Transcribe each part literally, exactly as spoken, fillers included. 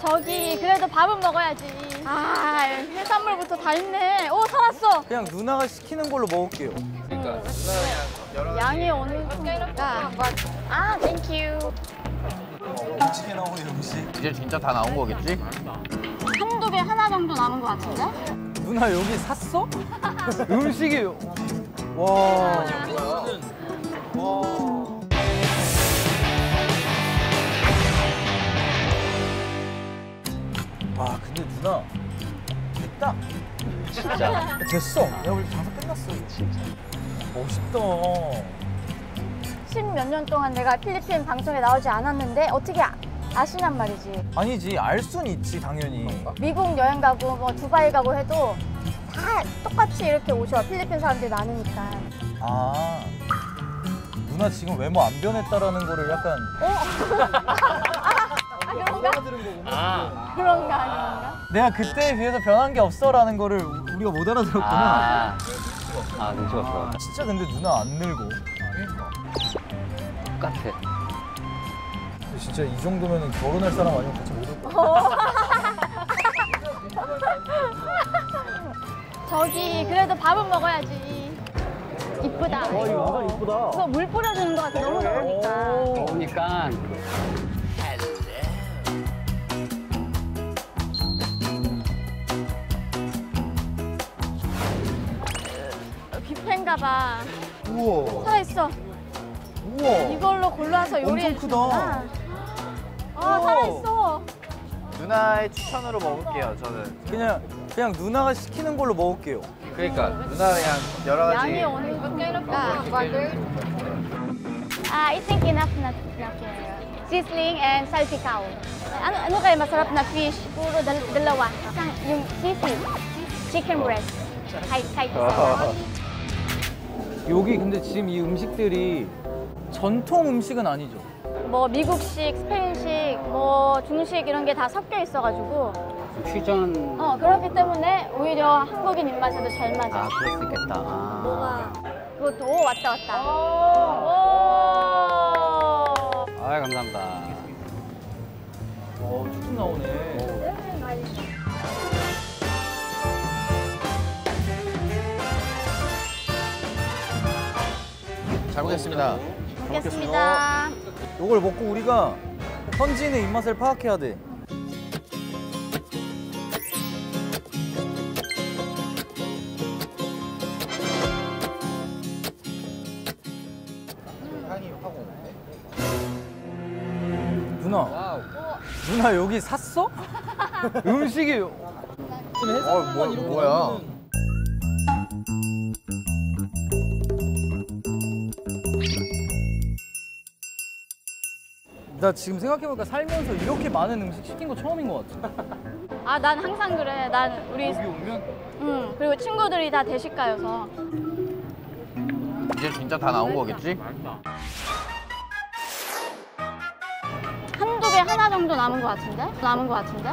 저기 그래도 밥은 먹어야지. 아, 해산물부터 다 있네. 오, 살았어. 그냥 누나가 시키는 걸로 먹을게요. 그러니까 음. 누나 양이 어느 정도일까? 아, 땡큐. 음식에 나오는 음식. 이제 진짜 다 나온 거겠지? 한두 개 하나 정도 남은 것 같은데? 누나 여기 샀어? 음식이 와. 와. 아 근데 누나 됐다. 진짜. 됐어. 야 우리 장사 끝났어. 진짜. 멋있다. 십몇 년 동안 내가 필리핀 방송에 나오지 않았는데 어떻게 아, 아시냔 말이지. 아니지 알 순 있지 당연히. 미국 여행 가고 뭐 두바이 가고 해도 다 똑같이 이렇게 오셔. 필리핀 사람들이 많으니까. 아 누나 지금 외모 안 변했다라는 거를 약간. 아, 그런가? 아. 그런가 아닌가? 내가 그때에 비해서 변한 게 없어라는 거를 우리가 못 알아들었구나. 아, 아 눈치가 없어. 진짜 근데 누나 안 늙어. 똑같아. 진짜 이 정도면 결혼할 사람 아니면 같이 못 올 거야. 저기 그래도 밥은 먹어야지. 이쁘다. 와 이거 모자 이쁘다. 그거 물 뿌려주는 것 같아. 너무 더우니까. 그러니까 뷔페인가 봐. 우와. 살아있어. 우와. 이걸로 골라서 요리해 엄청 크다. 주는구나. 아, 우와. 살아있어. 누나의 추천으로 먹을게요. 저는. 그냥 그냥 누나가 시키는 걸로 먹을게요. 그러니까 누나 그냥 여러 가지. 양이 어느 정도일까? Ah, I think enough na, na sizzling and salpicao. Ano, ano kayo masarap na fish? Puro dal dalawa. Isang, yung sisig, chicken breast. Kahit, kahit isa. 여기 근데 지금 이 음식들이 전통 음식은 아니죠? 뭐 미국식, 스페인식, 뭐 중식 이런 게 다 섞여 있어가지고 퓨전. 어 그렇기 때문에 오히려 한국인 입맛에도 잘 맞아. 아 그럴 수 있겠다. 아. 뭐가 그것도 오 왔다 왔다. 오. 아 감사합니다. 어, 쭉쭉 나오네. 잘 먹겠습니다. 먹겠습니다. 이걸 먹고 우리가 현지인의 입맛을 파악해야 돼. 향이 확 오는데. 누나, 와우. 누나 여기 샀어? 음식이 지금 어, 뭐, 뭐야? 나 지금 생각해보니까 살면서 이렇게 많은 음식 시킨 거 처음인 것 같아. 아 난 항상 그래. 난 우리 여기 오면 응 그리고 친구들이 다 대식가여서. 이제 진짜 다 나온 거겠지? 한두 개 하나 정도 남은 것 같은데? 남은 것 같은데?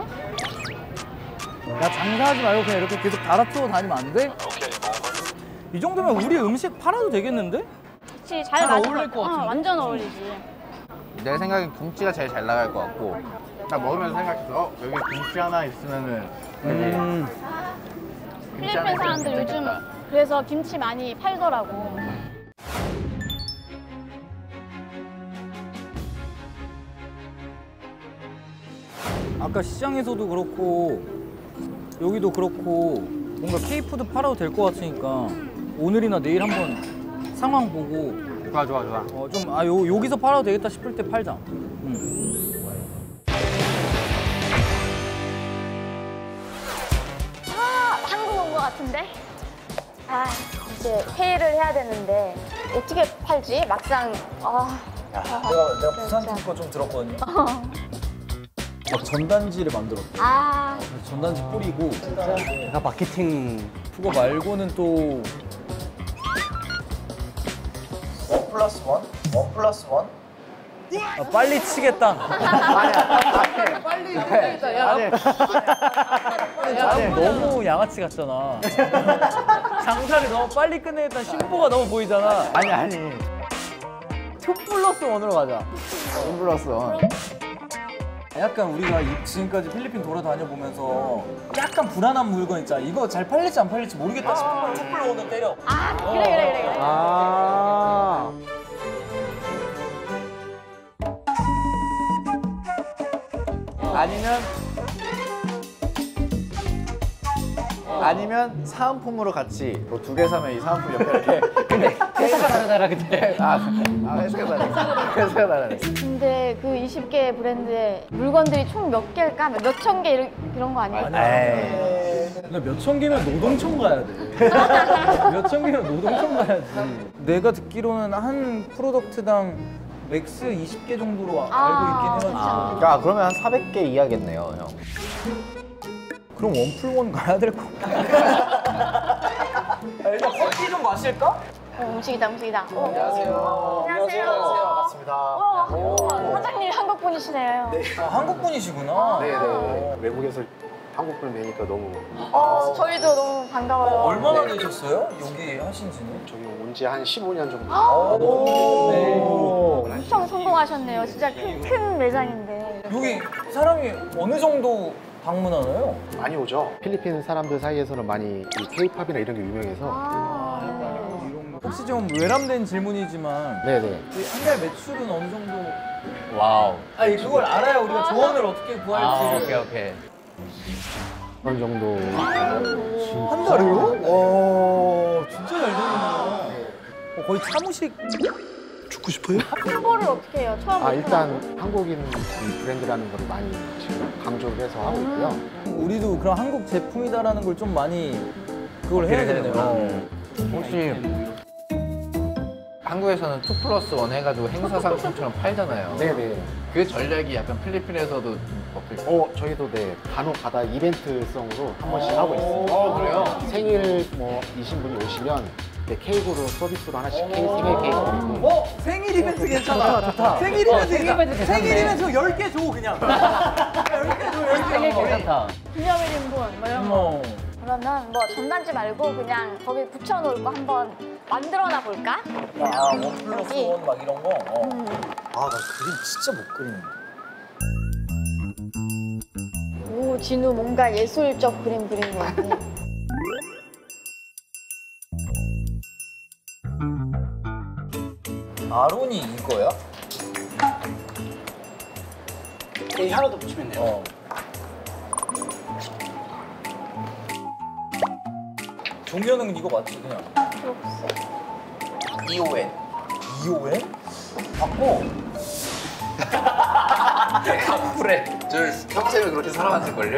야 장사하지 말고 그냥 이렇게 계속 갈아투어 다니면 안 돼? 이 정도면 우리 음식 팔아도 되겠는데? 그치 잘 잘 맞을 어울릴 것 같은데? 어, 완전 어울리지. 내 생각엔 김치가 제일 잘 나갈 것 같고 딱 먹으면서 생각했어. 어, 여기 김치 하나 있으면은 되게 음. 김치 하나 필리핀 있으면 사람들 요즘 괜찮겠다. 그래서 김치 많이 팔더라고. 아까 시장에서도 그렇고 여기도 그렇고 뭔가 K푸드 팔아도 될 것 같으니까 오늘이나 내일 한번 상황 보고 좋아 좋아 좋아. 어, 좀 아 요 여기서 팔아도 되겠다 싶을 때 팔자. 응. 아, 한국 온 것 같은데? 아, 이제 회의를 해야 되는데 어떻게 팔지? 막상 아, 야, 내가 내가 부산 팀 거 좀 들었거든요. 막 전단지를 만들었대. 아, 전단지 뿌리고 나 마케팅 그거 말고는 또 원 플러스 원? 원 플러스 원? 아, 빨리 치겠다. 빨리 해야겠다. 야. 아니, 너무 양아치 같잖아. 장사를 너무 빨리 끝내겠다는 심보가 너무 보이잖아. 아니 아니. 투 플러스 원으로 가자. 원 플러스 원. 약간 우리가 이- 지금까지 필리핀 돌아다녀 보면서 약간 불안한 물건 있잖아. 이거 잘 팔릴지 안 팔릴지 모르겠다 싶은 걸 투플로우는 때려. 아 그래 그래 그래 그래. 아. 아니면 아니면 사은품으로 같이 뭐 두 개 사면 이 사은품 옆에 이렇게 근데 회사가 다르다라 근데. 아, 아 회사가 다르네. 회사가 다르네. 근데 그 스무 개 브랜드의 물건들이 총 몇 개일까? 몇 천 개 이런, 이런 거 아니에요? 에이. 근데 몇 천 개면 노동청 가야 돼. 몇 천 개면 노동청 가야지. 내가 듣기로는 한 프로덕트당 맥스 이십 개 정도로 아, 아, 알고 있긴 해가지고. 야 그러면 한 사백 개 이하겠네요, 형. 그럼 원풀원 가야 될 거. 일단 커피 좀 마실까? 어, 음식이다 음식이다. 어. 안녕하세요. 안녕하세요. 반갑습니다. 와, 와, 사장님 한국 분이시네요. 아, 한국 분이시구나. 네네. 외국에서 한국 분을 뵈니까 너무 어, 저희도 너무 반가워요. 얼마나 되셨어요? 여기 하신지는? 저기 온 지 한 십오 년 정도. 오. 엄청 성공하셨네요. 진짜 큰, 큰 매장인데. 여기 사람이 어느 정도 방문하나요? 많이 오죠. 필리핀 사람들 사이에서는 많이 이 K-팝이나 이런 게 유명해서. 아, 네. 혹시 좀 외람된 질문이지만 네네. 한 달 매출은 어느 정도? 와우. 아니 그걸 알아야 우리가 조언을 어떻게 구할지. 아, 오케이, 오케이. 그런 정도. 한 달이요? 와 진짜 잘 되는구나. 어, 거의 사무식. 홍보를 어떻게 해요? 처음 아 일단 한국인 이 브랜드라는 걸 많이 지금 강조를 해서 하고 있고요. 우리도 그런 한국 제품이다라는 걸 좀 많이 그걸 해야겠네요. 혹시 한국에서는 투 플러스 원 해가지고 행사 상품처럼 팔잖아요. 네네. 그 전략이 약간 필리핀에서도 좀 먹힐 어 저희도 네 간혹 가다 이벤트성으로 한 번씩 하고 있어요. 어, 그래요? 생일 뭐 이신 분이 오시면 네, 케이크로 서비스로 하나씩 케이크, 생일 케이크 드리고. 어? 생일 이벤트 괜찮아. 좋다, 좋다. 생일 이벤트 생일 이벤트 괜찮네. 생일 이벤트 열 개 줘, 그냥. 열 개 줘, 열 개. 생일 괜찮다. 기념일인 분, 뭐 이런 거. 어. 그러면 뭐 전단지 말고 그냥 거기 붙여놓을 거 한번 만들어놔 볼까? 아, 원 플러스 여기. 원 막 이런 거? 어. 음. 아, 나 그림 진짜 못 그리는데. 오, 진우 뭔가 예술적 그림 그린 거 같아. 아론이 이거야? 여기 하나 더 붙이면 돼요. 어. 종류는 이거 맞지, 그냥? 초록색. 이오엔. 이오엔? 바꿔. 그래. 저 평생을 그렇게 살아왔을걸요?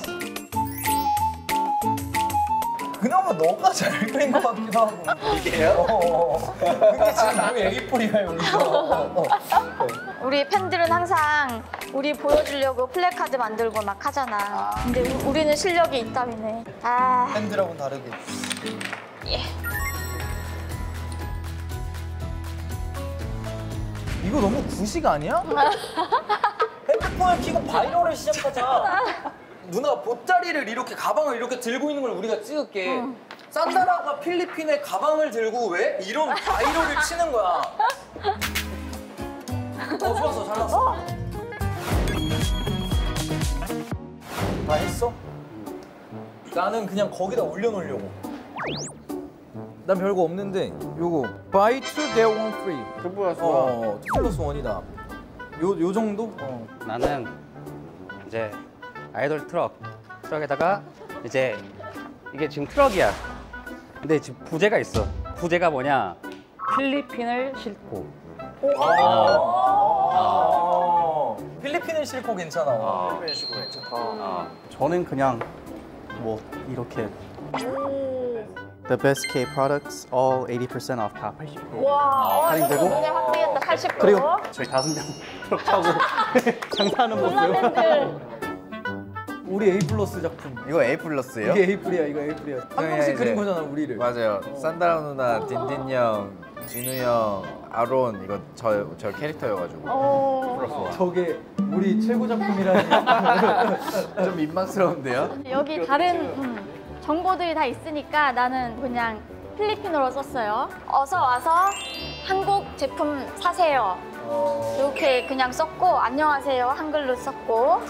그나마 너가 잘 그린 것 같기도 하고. 이게요? 어. 근데 지금 왜 애기뿌리가 여기서? 어, 어. 우리 팬들은 항상 우리 보여주려고 플래카드 만들고 막 하잖아. 근데 우, 우리는 실력이 있다미네. 아, 팬들하고는 다르게. 예. 이거 너무 구식 아니야? 핸드폰을 켜고 바이럴을 시작하자. 누나 보따리를 이렇게 가방을 이렇게 들고 있는 걸 우리가 찍을게. 응. 산다라가 필리핀에 가방을 들고 왜 이런 바이럴을 치는 거야. 어 좋았어, 잘 났어. 다 했어? 나는 그냥 거기다 올려놓으려고. 난 별거 없는데 요거 buy two get one free. 투 플러스 어, 원. 어, 투 플러스 원이다. 요, 요 정도? 어. 나는 이제 아이돌 트럭. 트럭에다가 이제 이게 지금 트럭이야. 근데 지금 부제가 있어. 부제가 뭐냐? 필리핀을 싣고. 아. 필리핀은 싫고 괜찮아. 아. 필리핀은 싫고 괜찮아. 어, 저는 그냥 뭐 이렇게 The best K products, all eighty percent off 다 팔십 퍼센트. 와, 할인되고? 눈에 확 띄겠다. 팔십 퍼센트. 그리고 저희 다섯 명 트럭 타고 장사하는 모습. 팬들. 우리 A 플러스 작품. 이거 A 플러스예요? 이게 A 플이야, 이거 A 플이야. 한 명씩 이제- 그린 거잖아, 우리를. 맞아요. 산다라 누나, 딘딘 형, 진우 형, 아론 이거 저, 저 캐릭터여가지고 오. 저게 우리 최고 작품이라니. 좀 민망스러운데요? 여기 다른 음, 정보들이 다 있으니까 나는 그냥 필리핀어로 썼어요. 어서 와서 한국 제품 사세요. 이렇게 그냥 썼고 안녕하세요 한글로 썼고.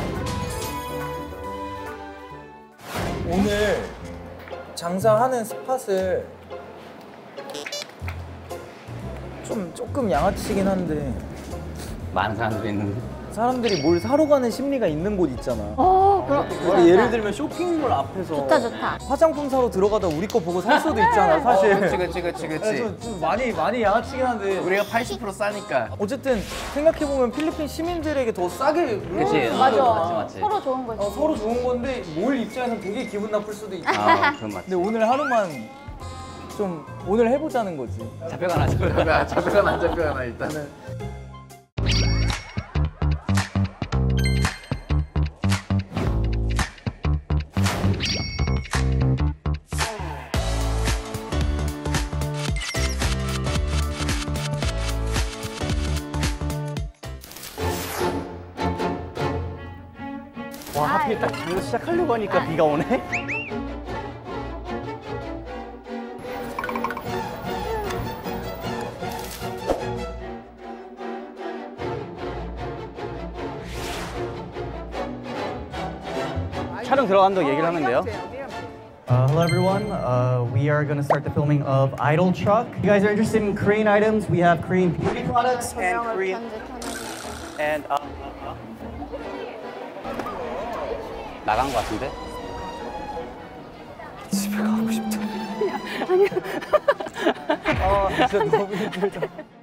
오늘 장사하는 스팟을 좀 조금 양아치긴 한데 많은 사람들이 있는. 사람들이 뭘 사러 가는 심리가 있는 곳 있잖아. 어, 그럼 뭐 예를 들면 쇼핑몰 앞에서 좋다 좋다. 화장품 사러 들어가다 우리 거 보고 살 수도 있잖아, 사실. 그치 그치 그치 그치. 좀, 좀 많이 많이 양아치긴 한데 우리가 팔십 퍼센트 싸니까. 어쨌든 생각해 보면 필리핀 시민들에게 더 싸게 그치. 음, 맞아. 맞지, 맞지. 서로 좋은 거지. 어, 서로 좋은 건데 몰 입장에서는 되게 기분 나쁠 수도 있지. 아, 그건 맞지. 근데 오늘 하루만 좀 오늘 해보자는 거지. 잡혀가나 잡혀가. 그러니까 잡혀가나 안 잡혀가나 일단은. 와, 하필 딱 장사 시작하려고 하니까 비가 오네. 촬영 들어간다고 얘기를 하면 돼요. Uh, hello everyone. Uh, we are going to start the filming of Idol Truck. If you guys are interested in Korean items, we have Korean beauty products and Korean and uh, 나간 것 같은데? 집에 가고 싶다. 아니야. 아 진짜 너무 힘들다.